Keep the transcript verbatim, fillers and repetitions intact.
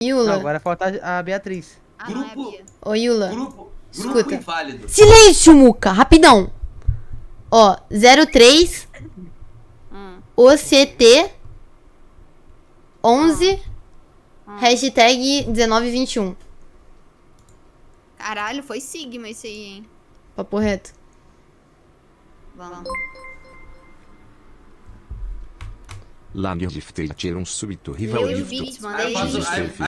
Yula. Não, agora falta a Beatriz. Ah, não, é a Grupo. Bia. Ô, Yula. Grupo. Escuta. Grupo inválido. Silêncio, Muca. Rapidão. Ó, zero três Hum. O C T onze Hum. hashtag dezenove vinte e um. Caralho, foi Sigma esse aí, hein? Papo reto. Vamos. La mia giftei c'era un subito Meu rival Deus, mandei Aí eu faço- isso. aí-